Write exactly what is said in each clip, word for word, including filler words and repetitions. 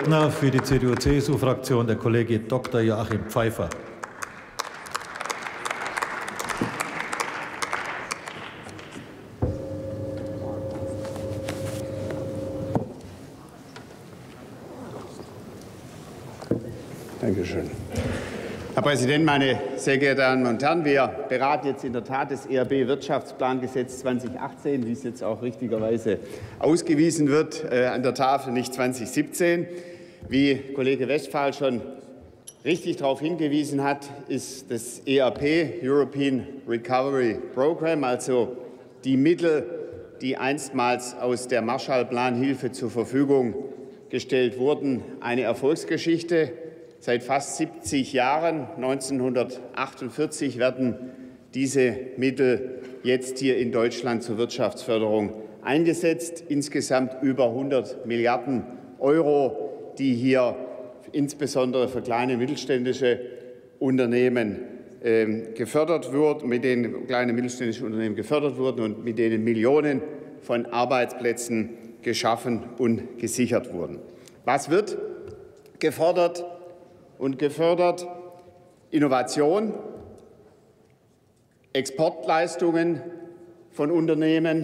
Redner für die C D U-C S U-Fraktion, der Kollege Doktor Joachim Pfeiffer. Danke schön. Herr Präsident, meine sehr geehrten Damen und Herren! Wir beraten jetzt in der Tat das E R B-Wirtschaftsplangesetz zweitausendachtzehn, wie es jetzt auch richtigerweise ausgewiesen wird, äh, an der Tafel, nicht zweitausendsiebzehn. Wie Kollege Westphal schon richtig darauf hingewiesen hat, ist das E R P, European Recovery Program, also die Mittel, die einstmals aus der Marshallplanhilfe zur Verfügung gestellt wurden, eine Erfolgsgeschichte. Seit fast siebzig Jahren, neunzehnhundertachtundvierzig, werden diese Mittel jetzt hier in Deutschland zur Wirtschaftsförderung eingesetzt. Insgesamt über hundert Milliarden Euro, die hier insbesondere für kleine mittelständische Unternehmen äh, gefördert wurden, mit denen kleine mittelständische Unternehmen gefördert wurden und mit denen Millionen von Arbeitsplätzen geschaffen und gesichert wurden. Was wird gefordert und gefördert? Innovation, Exportleistungen von Unternehmen,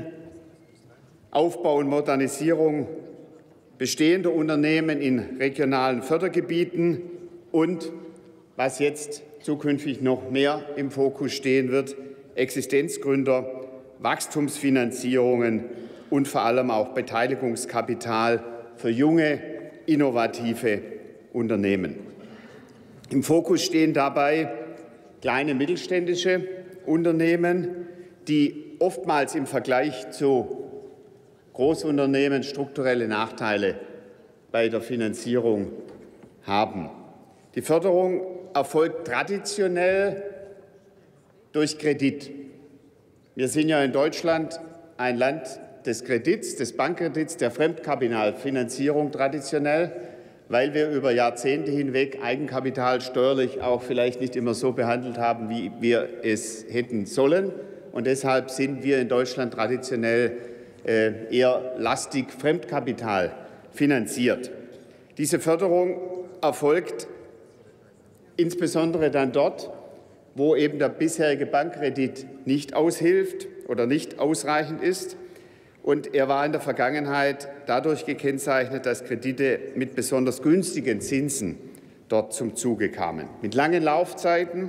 Aufbau und Modernisierung bestehender Unternehmen in regionalen Fördergebieten und, was jetzt zukünftig noch mehr im Fokus stehen wird, Existenzgründer, Wachstumsfinanzierungen und vor allem auch Beteiligungskapital für junge, innovative Unternehmen. Im Fokus stehen dabei kleine mittelständische Unternehmen, die oftmals im Vergleich zu Großunternehmen strukturelle Nachteile bei der Finanzierung haben. Die Förderung erfolgt traditionell durch Kredit. Wir sind ja in Deutschland ein Land des Kredits, des Bankkredits, der Fremdkapitalfinanzierung traditionell, weil wir über Jahrzehnte hinweg Eigenkapital steuerlich auch vielleicht nicht immer so behandelt haben, wie wir es hätten sollen. Und deshalb sind wir in Deutschland traditionell eher lastig Fremdkapital finanziert. Diese Förderung erfolgt insbesondere dann dort, wo eben der bisherige Bankkredit nicht aushilft oder nicht ausreichend ist. Und er war in der Vergangenheit dadurch gekennzeichnet, dass Kredite mit besonders günstigen Zinsen dort zum Zuge kamen. Mit langen Laufzeiten,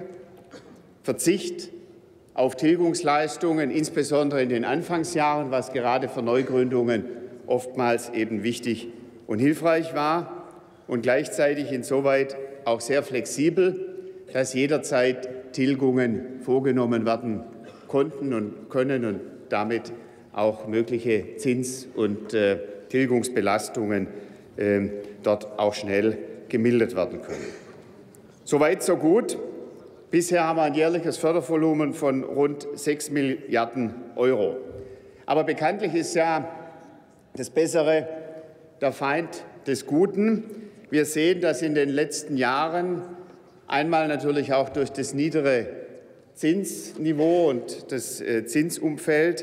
Verzicht auf Tilgungsleistungen, insbesondere in den Anfangsjahren, was gerade für Neugründungen oftmals eben wichtig und hilfreich war, und gleichzeitig insoweit auch sehr flexibel, dass jederzeit Tilgungen vorgenommen werden konnten und können und damit auch mögliche Zins- und äh, Tilgungsbelastungen äh, dort auch schnell gemildert werden können. Soweit, so gut. Bisher haben wir ein jährliches Fördervolumen von rund sechs Milliarden Euro. Aber bekanntlich ist ja das Bessere der Feind des Guten. Wir sehen, dass in den letzten Jahren einmal natürlich auch durch das niedere Zinsniveau und das Zinsumfeld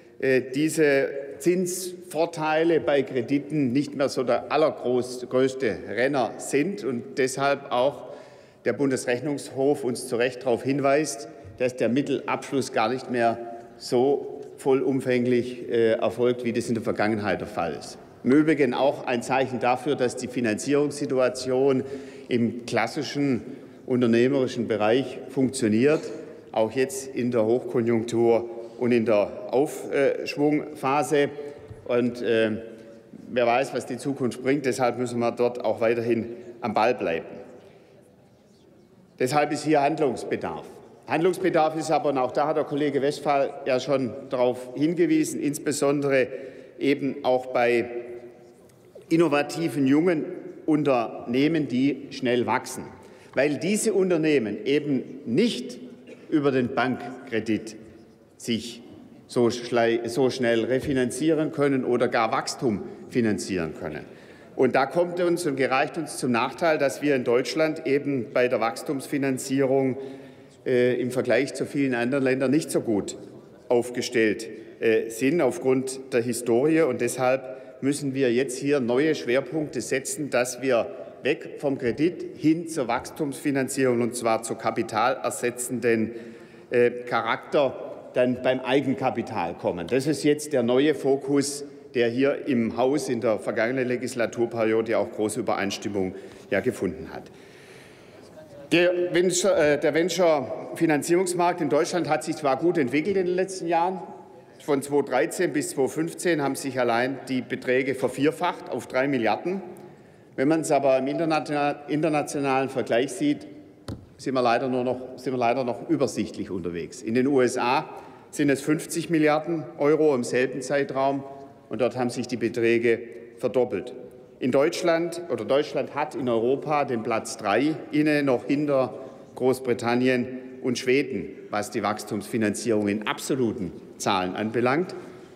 diese Zinsvorteile bei Krediten nicht mehr so der allergrößte Renner sind und deshalb auch der Bundesrechnungshof uns zu Recht darauf hinweist, dass der Mittelabfluss gar nicht mehr so vollumfänglich äh, erfolgt, wie das in der Vergangenheit der Fall ist. Im Übrigen auch ein Zeichen dafür, dass die Finanzierungssituation im klassischen unternehmerischen Bereich funktioniert, auch jetzt in der Hochkonjunktur und in der Aufschwungphase. Und äh, wer weiß, was die Zukunft bringt. Deshalb müssen wir dort auch weiterhin am Ball bleiben. Deshalb ist hier Handlungsbedarf. Handlungsbedarf ist aber, und auch da hat der Kollege Westphal ja schon darauf hingewiesen, insbesondere eben auch bei innovativen jungen Unternehmen, die schnell wachsen. Weil diese Unternehmen eben nicht über den Bankkredit sich so schnell refinanzieren können oder gar Wachstum finanzieren können. Und da kommt uns und gereicht uns zum Nachteil, dass wir in Deutschland eben bei der Wachstumsfinanzierung äh, im Vergleich zu vielen anderen Ländern nicht so gut aufgestellt äh, sind aufgrund der Historie. Und deshalb müssen wir jetzt hier neue Schwerpunkte setzen, dass wir weg vom Kredit hin zur Wachstumsfinanzierung, und zwar zu kapitalersetzenden äh, Charakter dann beim Eigenkapital kommen. Das ist jetzt der neue Fokus, der hier im Haus in der vergangenen Legislaturperiode auch große Übereinstimmung ja gefunden hat. Der Venture-Finanzierungsmarkt in Deutschland hat sich zwar gut entwickelt in den letzten Jahren. Von zweitausenddreizehn bis zweitausendfünfzehn haben sich allein die Beträge vervierfacht auf drei Milliarden. Wenn man es aber im internationalen Vergleich sieht, sind wir leider nur noch, sind wir leider noch übersichtlich unterwegs. In den U S A sind es fünfzig Milliarden Euro im selben Zeitraum, und dort haben sich die Beträge verdoppelt. In Deutschland, oder Deutschland hat in Europa den Platz drei inne, noch hinter Großbritannien und Schweden, was die Wachstumsfinanzierung in absoluten Zahlen anbelangt.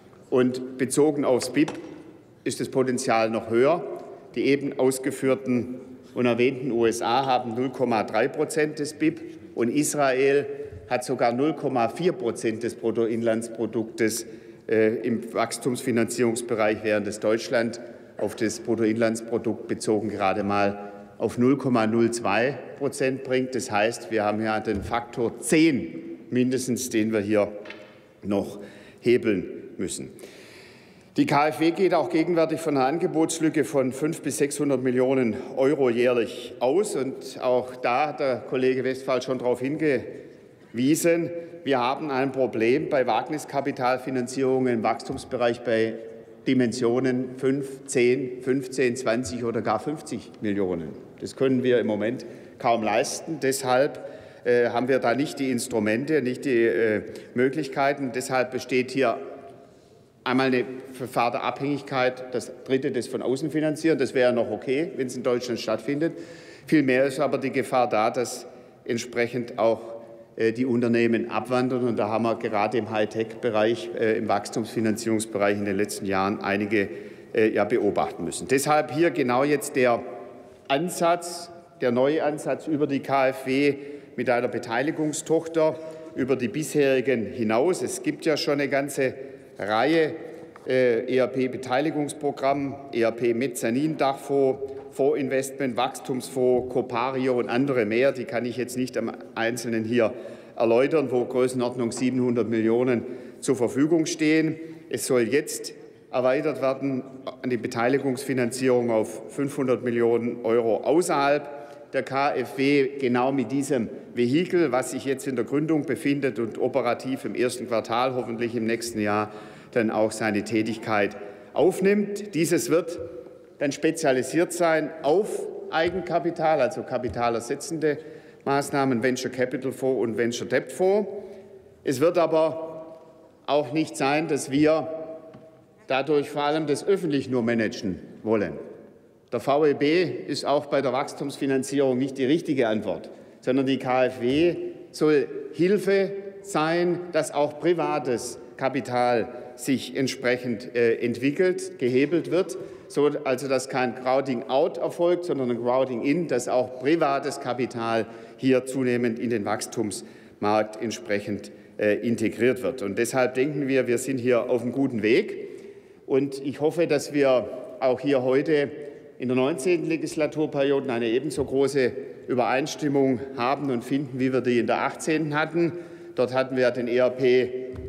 Und bezogen aufs B I P ist das Potenzial noch höher. Die eben ausgeführten und erwähnten U S A haben null Komma drei Prozent des B I P und Israel hat sogar null Komma vier Prozent des Bruttoinlandsproduktes äh, im Wachstumsfinanzierungsbereich, während es Deutschland auf das Bruttoinlandsprodukt bezogen gerade mal auf null Komma null zwei Prozent bringt. Das heißt, wir haben ja den Faktor zehn mindestens, den wir hier noch hebeln müssen. Die KfW geht auch gegenwärtig von einer Angebotslücke von fünfhundert bis sechshundert Millionen Euro jährlich aus. Und auch da hat der Kollege Westphal schon darauf hingewiesen, wir haben ein Problem bei Wagniskapitalfinanzierungen im Wachstumsbereich bei Dimensionen fünf, zehn, fünfzehn, zwanzig oder gar fünfzig Millionen. Das können wir im Moment kaum leisten. Deshalb äh, haben wir da nicht die Instrumente, nicht die äh, Möglichkeiten. Deshalb besteht hier einmal eine Förderabhängigkeit, das dritte, das von außen finanzieren. Das wäre noch okay, wenn es in Deutschland stattfindet. Vielmehr ist aber die Gefahr da, dass entsprechend auch die Unternehmen abwandern. Und da haben wir gerade im Hightech-Bereich, äh, im Wachstumsfinanzierungsbereich in den letzten Jahren einige äh, ja, beobachten müssen. Deshalb hier genau jetzt der Ansatz, der neue Ansatz über die KfW mit einer Beteiligungstochter über die bisherigen hinaus. Es gibt ja schon eine ganze Reihe äh, E R P-Beteiligungsprogramm, E R P-Mezzanin-Dachfonds, Fondsinvestment, Wachstumsfonds, Copario und andere mehr. Die kann ich jetzt nicht am Einzelnen hier erläutern, wo Größenordnung siebenhundert Millionen zur Verfügung stehen. Es soll jetzt erweitert werden an die Beteiligungsfinanzierung auf fünfhundert Millionen Euro außerhalb der KfW, genau mit diesem Vehikel, was sich jetzt in der Gründung befindet und operativ im ersten Quartal, hoffentlich im nächsten Jahr, dann auch seine Tätigkeit aufnimmt. Dieses wird dann spezialisiert sein auf Eigenkapital, also kapitalersetzende Maßnahmen, Venture Capital Fonds und Venture Debt Fonds. Es wird aber auch nicht sein, dass wir dadurch vor allem das öffentlich nur managen wollen. Der V E B ist auch bei der Wachstumsfinanzierung nicht die richtige Antwort, sondern die KfW soll Hilfe sein, dass auch privates Kapital sich entsprechend äh, entwickelt, gehebelt wird, so also dass kein Crowding out erfolgt, sondern ein Crowding in, dass auch privates Kapital hier zunehmend in den Wachstumsmarkt entsprechend äh, integriert wird. Und deshalb denken wir, wir sind hier auf einem guten Weg. Und ich hoffe, dass wir auch hier heute in der neunzehnten Legislaturperiode eine ebenso große Übereinstimmung haben und finden, wie wir die in der achtzehnten hatten. Dort hatten wir den E R P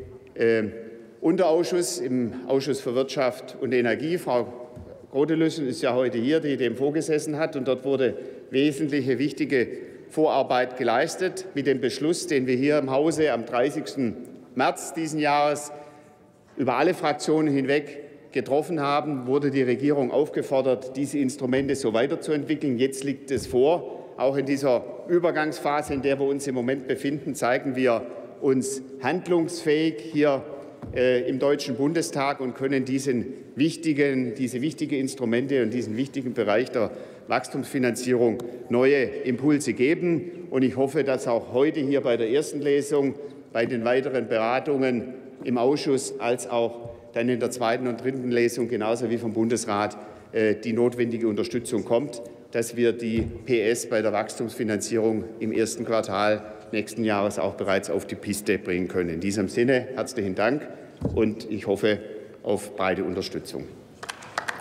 äh, Unterausschuss im Ausschuss für Wirtschaft und Energie. Frau Grotelüssen ist ja heute hier, die dem vorgesessen hat. Und dort wurde wesentliche, wichtige Vorarbeit geleistet. Mit dem Beschluss, den wir hier im Hause am dreißigsten März diesen Jahres über alle Fraktionen hinweg getroffen haben, wurde die Regierung aufgefordert, diese Instrumente so weiterzuentwickeln. Jetzt liegt es vor. Auch in dieser Übergangsphase, in der wir uns im Moment befinden, zeigen wir uns handlungsfähig hier äh, im Deutschen Bundestag und können diesen wichtigen, diese wichtigen Instrumente und diesen wichtigen Bereich der Wachstumsfinanzierung neue Impulse geben. Und ich hoffe, dass auch heute hier bei der ersten Lesung, bei den weiteren Beratungen im Ausschuss als auch dann in der zweiten und dritten Lesung genauso wie vom Bundesrat äh, die notwendige Unterstützung kommt, dass wir die P S bei der Wachstumsfinanzierung im ersten Quartal nächsten Jahres auch bereits auf die Piste bringen können. In diesem Sinne herzlichen Dank und ich hoffe auf breite Unterstützung.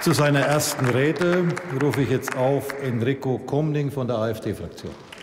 Zu seiner ersten Rede rufe ich jetzt auf Enrico Komning von der AfD-Fraktion.